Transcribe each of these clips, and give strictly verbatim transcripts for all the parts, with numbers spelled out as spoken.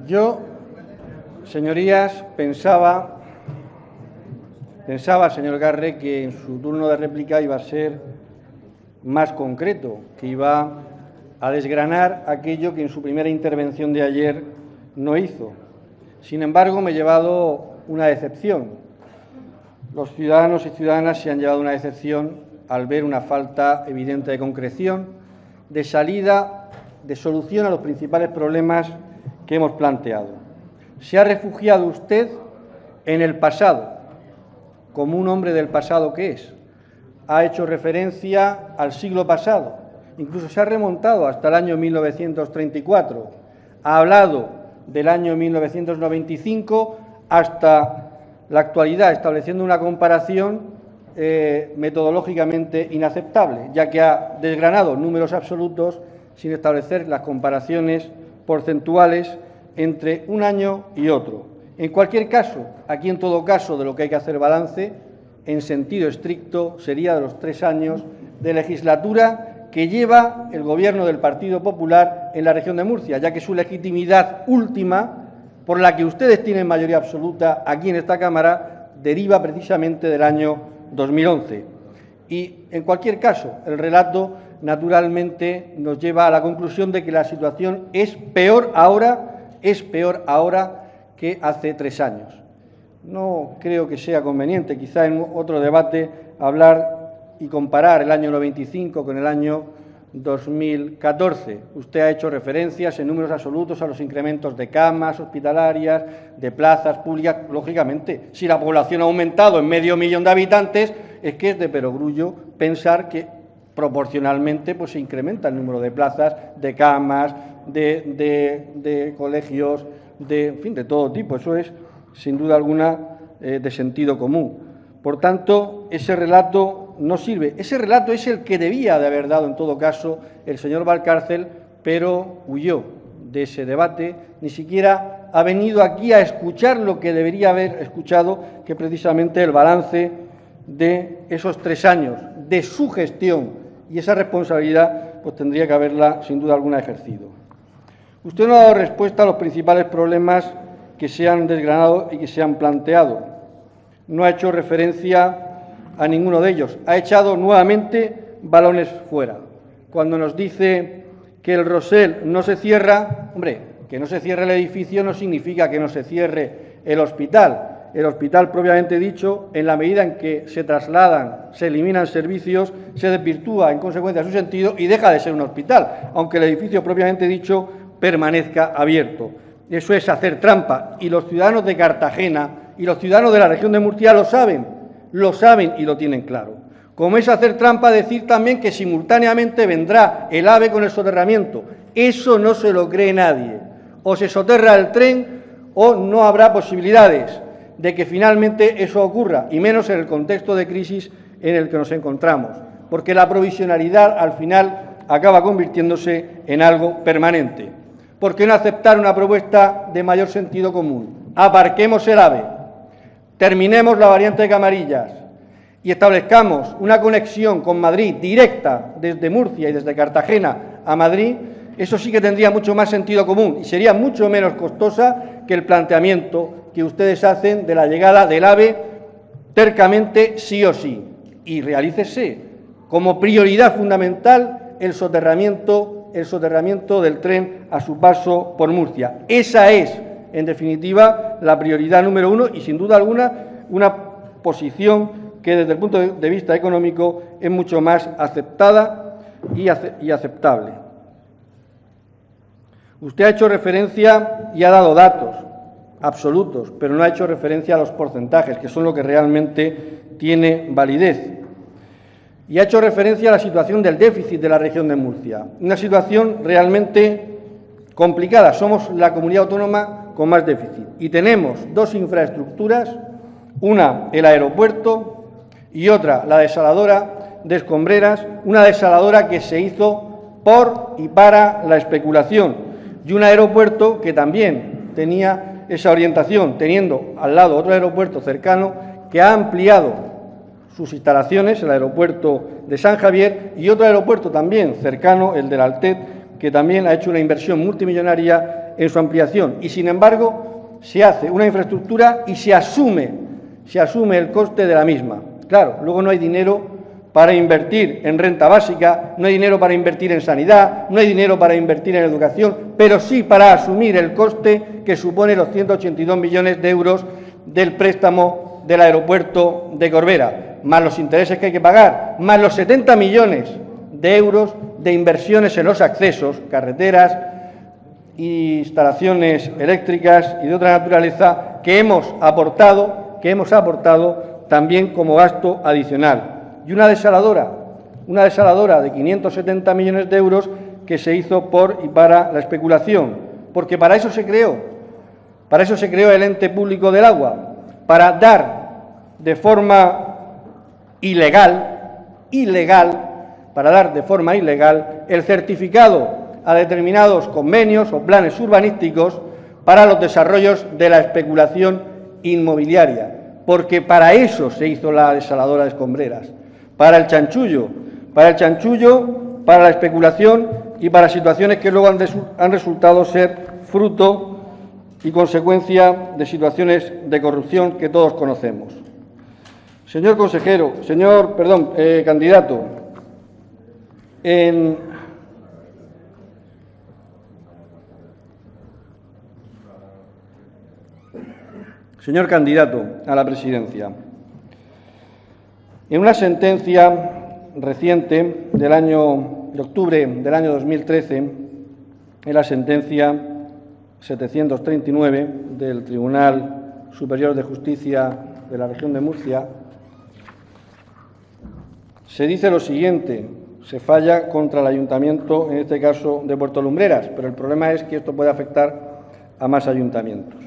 Yo, señorías, pensaba, pensaba, señor Garre, que en su turno de réplica iba a ser más concreto, que iba a desgranar aquello que en su primera intervención de ayer no hizo. Sin embargo, me he llevado una decepción. Los ciudadanos y ciudadanas se han llevado una decepción al ver una falta evidente de concreción, de salida, de solución a los principales problemas que hemos planteado. Se ha refugiado usted en el pasado, como un hombre del pasado que es. Ha hecho referencia al siglo pasado, incluso se ha remontado hasta el año mil novecientos treinta y cuatro. Ha hablado del año mil novecientos noventa y cinco hasta la actualidad, estableciendo una comparación eh, metodológicamente inaceptable, ya que ha desgranado números absolutos sin establecer las comparaciones porcentuales entre un año y otro. En cualquier caso, aquí en todo caso de lo que hay que hacer balance, en sentido estricto, sería de los tres años de legislatura que lleva el Gobierno del Partido Popular en la región de Murcia, ya que su legitimidad última, por la que ustedes tienen mayoría absoluta aquí en esta Cámara, deriva precisamente del año dos mil once. Y, en cualquier caso, el relato, naturalmente, nos lleva a la conclusión de que la situación es peor ahora, es peor ahora que hace tres años. No creo que sea conveniente, quizá en otro debate, hablar y comparar el año noventa y cinco con el año dos mil catorce. Usted ha hecho referencias en números absolutos a los incrementos de camas hospitalarias, de plazas públicas. Lógicamente, si la población ha aumentado en medio millón de habitantes, es que es de perogrullo pensar que proporcionalmente pues, se incrementa el número de plazas, de camas, de, de, de colegios, de, en fin, de todo tipo. Eso es, sin duda alguna, eh, de sentido común. Por tanto, ese relato no sirve. Ese relato es el que debía de haber dado, en todo caso, el señor Valcárcel, pero huyó de ese debate, ni siquiera ha venido aquí a escuchar lo que debería haber escuchado, que precisamente el balance de esos tres años de su gestión y esa responsabilidad, pues tendría que haberla, sin duda alguna, ejercido. Usted no ha dado respuesta a los principales problemas que se han desgranado y que se han planteado. No ha hecho referencia a ninguno de ellos. Ha echado nuevamente balones fuera. Cuando nos dice que el Rosell no se cierra, hombre, que no se cierre el edificio no significa que no se cierre el hospital. El hospital, propiamente dicho, en la medida en que se trasladan, se eliminan servicios, se desvirtúa en consecuencia su sentido y deja de ser un hospital, aunque el edificio, propiamente dicho, permanezca abierto. Eso es hacer trampa, y los ciudadanos de Cartagena y los ciudadanos de la región de Murcia lo saben, lo saben y lo tienen claro. Como es hacer trampa decir también que simultáneamente vendrá el AVE con el soterramiento. Eso no se lo cree nadie. O se soterra el tren o no habrá posibilidades de que finalmente eso ocurra, y menos en el contexto de crisis en el que nos encontramos, porque la provisionalidad al final acaba convirtiéndose en algo permanente. ¿Por qué no aceptar una propuesta de mayor sentido común? Aparquemos el AVE, terminemos la variante de Camarillas y establezcamos una conexión con Madrid directa desde Murcia y desde Cartagena a Madrid. Eso sí que tendría mucho más sentido común y sería mucho menos costosa que el planteamiento que ustedes hacen de la llegada del AVE tercamente sí o sí. Y realícese como prioridad fundamental el soterramiento, el soterramiento del tren a su paso por Murcia. Esa es, en definitiva, la prioridad número uno y, sin duda alguna, una posición que, desde el punto de vista económico, es mucho más aceptada y, ace- y aceptable. Usted ha hecho referencia y ha dado datos absolutos, pero no ha hecho referencia a los porcentajes, que son lo que realmente tiene validez. Y ha hecho referencia a la situación del déficit de la región de Murcia, una situación realmente complicada. Somos la comunidad autónoma con más déficit y tenemos dos infraestructuras, una el aeropuerto y otra la desaladora de Escombreras, una desaladora que se hizo por y para la especulación, y un aeropuerto que también tenía esa orientación, teniendo al lado otro aeropuerto cercano que ha ampliado sus instalaciones, el aeropuerto de San Javier, y otro aeropuerto también cercano, el del Altet, que también ha hecho una inversión multimillonaria en su ampliación. Y, sin embargo, se hace una infraestructura y se asume, se asume el coste de la misma. Claro, luego no hay dinero para invertir en renta básica, no hay dinero para invertir en sanidad, no hay dinero para invertir en educación, pero sí para asumir el coste que supone los ciento ochenta y dos millones de euros del préstamo del aeropuerto de Corbera, más los intereses que hay que pagar, más los setenta millones de euros de inversiones en los accesos, carreteras, instalaciones eléctricas y de otra naturaleza que hemos aportado, que hemos aportado también como gasto adicional. Y una desaladora, una desaladora de quinientos setenta millones de euros que se hizo por y para la especulación, porque para eso se creó, para eso se creó el ente público del agua, para dar de forma ilegal, ilegal, para dar de forma ilegal el certificado a determinados convenios o planes urbanísticos para los desarrollos de la especulación inmobiliaria, porque para eso se hizo la desaladora de Escombreras, para el chanchullo, para el chanchullo, para la especulación y para situaciones que luego han, han resultado ser fruto y consecuencia de situaciones de corrupción que todos conocemos. Señor consejero, señor, perdón, eh, candidato, en señor candidato a la presidencia, en una sentencia reciente del año de octubre del año dos mil trece, en la sentencia setecientos treinta y nueve del Tribunal Superior de Justicia de la Región de Murcia, se dice lo siguiente: se falla contra el Ayuntamiento, en este caso de Puerto Lumbreras, pero el problema es que esto puede afectar a más ayuntamientos.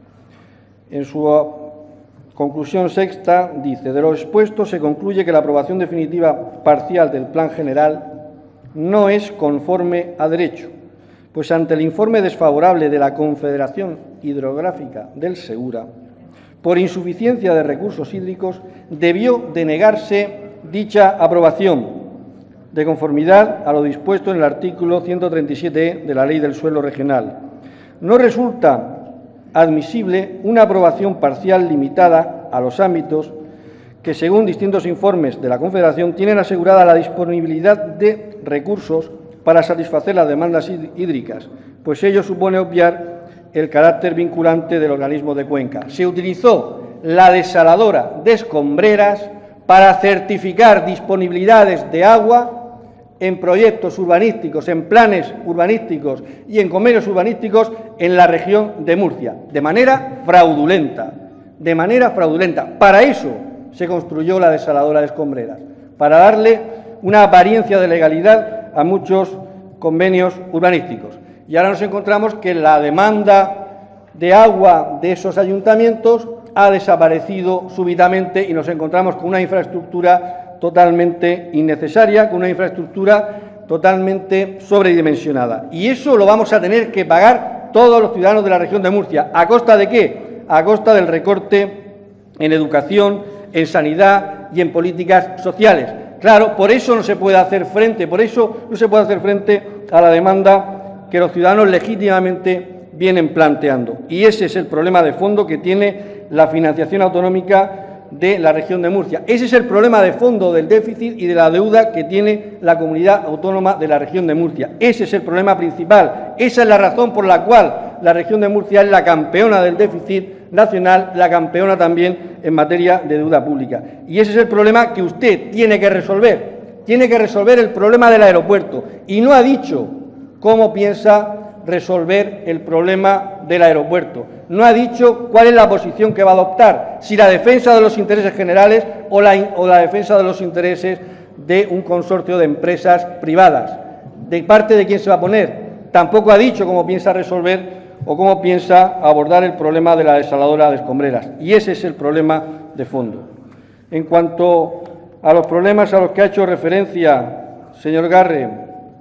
En su conclusión sexta dice: de lo expuesto se concluye que la aprobación definitiva parcial del Plan General no es conforme a derecho, pues ante el informe desfavorable de la Confederación Hidrográfica del Segura, por insuficiencia de recursos hídricos, debió denegarse dicha aprobación, de conformidad a lo dispuesto en el artículo ciento treinta y siete e de la Ley del Suelo Regional. No resulta admisible una aprobación parcial limitada a los ámbitos que, según distintos informes de la Confederación, tienen asegurada la disponibilidad de recursos para satisfacer las demandas hídricas, pues ello supone obviar el carácter vinculante del organismo de cuenca. Se utilizó la desaladora de Escombreras para certificar disponibilidades de agua en proyectos urbanísticos, en planes urbanísticos y en convenios urbanísticos en la región de Murcia, de manera fraudulenta, de manera fraudulenta. Para eso se construyó la desaladora de Escombreras, para darle una apariencia de legalidad a muchos convenios urbanísticos. Y ahora nos encontramos que la demanda de agua de esos ayuntamientos ha desaparecido súbitamente y nos encontramos con una infraestructura totalmente innecesaria, con una infraestructura totalmente sobredimensionada. Y eso lo vamos a tener que pagar todos los ciudadanos de la región de Murcia. ¿A costa de qué? A costa del recorte en educación, en sanidad y en políticas sociales. Claro, por eso no se puede hacer frente, por eso no se puede hacer frente a la demanda que los ciudadanos legítimamente vienen planteando. Y ese es el problema de fondo que tiene la financiación autonómica de la región de Murcia. Ese es el problema de fondo del déficit y de la deuda que tiene la comunidad autónoma de la región de Murcia. Ese es el problema principal. Esa es la razón por la cual la región de Murcia es la campeona del déficit nacional, la campeona también en materia de deuda pública. Y ese es el problema que usted tiene que resolver. Tiene que resolver el problema del aeropuerto. Y no ha dicho cómo piensa resolver el problema del aeropuerto. No ha dicho cuál es la posición que va a adoptar, si la defensa de los intereses generales o la, o la defensa de los intereses de un consorcio de empresas privadas. ¿De parte de quién se va a poner? Tampoco ha dicho cómo piensa resolver o cómo piensa abordar el problema de la desaladora de Escombreras. Y ese es el problema de fondo. En cuanto a los problemas a los que ha hecho referencia, señor Garre,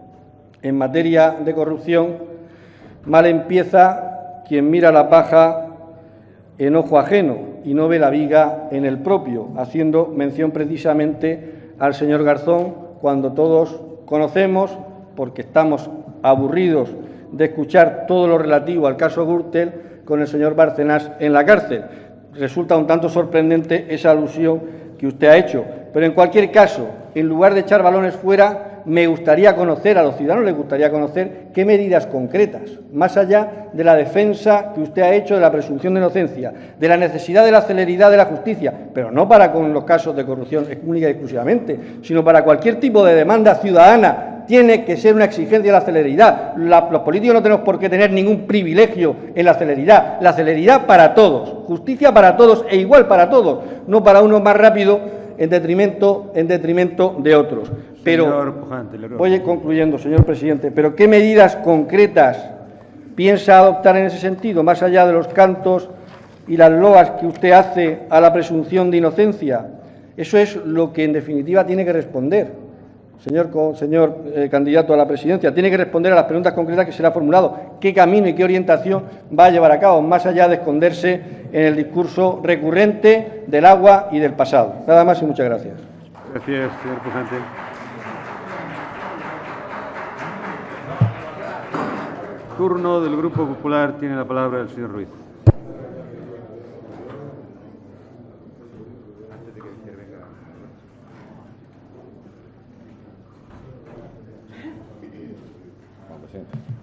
en materia de corrupción, mal empieza quien mira la paja en ojo ajeno y no ve la viga en el propio, haciendo mención precisamente al señor Garzón, cuando todos conocemos, porque estamos aburridos de escuchar todo lo relativo al caso Gürtel con el señor Bárcenas en la cárcel. Resulta un tanto sorprendente esa alusión que usted ha hecho. Pero, en cualquier caso, en lugar de echar balones fuera, me gustaría conocer, a los ciudadanos les gustaría conocer qué medidas concretas, más allá de la defensa que usted ha hecho de la presunción de inocencia, de la necesidad de la celeridad de la justicia, pero no para con los casos de corrupción única y exclusivamente, sino para cualquier tipo de demanda ciudadana. Tiene que ser una exigencia de la celeridad. La, los políticos no tenemos por qué tener ningún privilegio en la celeridad. La celeridad para todos, justicia para todos e igual para todos, no para unos más rápido en detrimento, en detrimento de otros. Pero, voy concluyendo, señor presidente, pero ¿qué medidas concretas piensa adoptar en ese sentido, más allá de los cantos y las loas que usted hace a la presunción de inocencia? Eso es lo que, en definitiva, tiene que responder. Señor, señor eh, candidato a la presidencia, tiene que responder a las preguntas concretas que se le ha formulado. ¿Qué camino y qué orientación va a llevar a cabo, más allá de esconderse en el discurso recurrente del agua y del pasado? Nada más y muchas gracias. Gracias, señor Pujante. Turno del Grupo Popular. Tiene la palabra el señor Ruiz. Presidente.